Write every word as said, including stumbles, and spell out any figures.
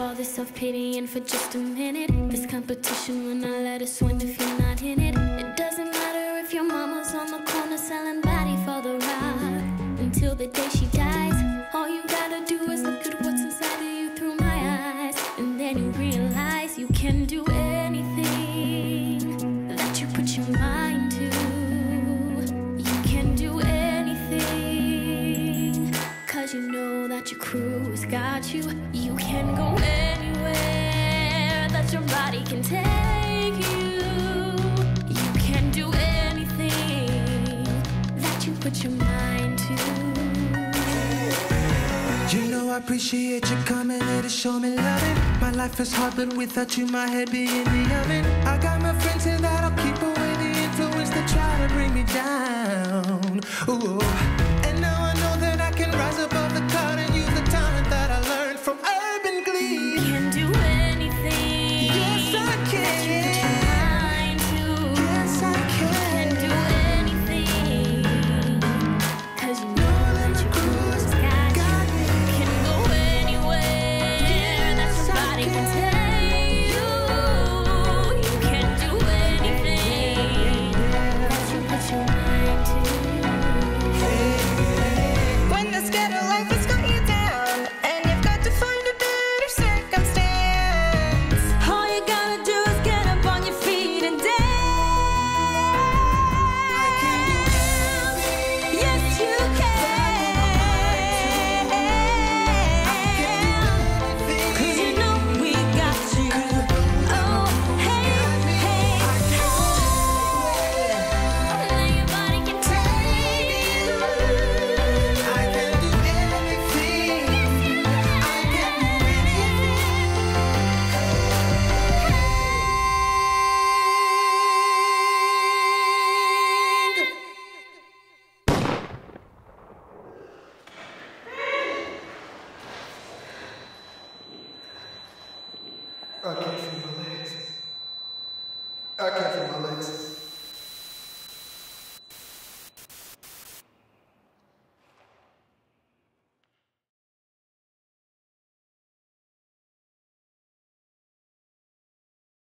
all this self-pitying for just a minute. This competition will not let us win if you're not in it. It doesn't matter if your mama's on the corner selling body for the ride. Until the day she dies, all you gotta do is look at what's inside of you through my eyes. And then you realize you can do anything that you put your mind to. You can do anything, cause you know that your crew's got you. You can go anywhere that your body can take you. You can do anything that you put your mind to. You know I appreciate you coming here to show me loving. My life is hard, but without you my head be in the oven. I got my friends here that'll keep away the influence that try to bring me down. Ooh. And now I know that I can rise above the cloud and use the talent that I learned from Urban Glee. You can do anything. Yes, I can. That you put your mind to. Yes, I can. You can do anything, cause you know that your crew's got you. You can go anywhere that your body can take you. You can do anything that you put your mind to. When the schedule life has got you down and you've got to find a better circumstance, all you gotta do is get up on your feet and dance. Yes, you can. Cause you know we got you. Oh, hey, hey, Now your body can take you. I can do anything. I can do anything. I can't feel my legs. I can't feel my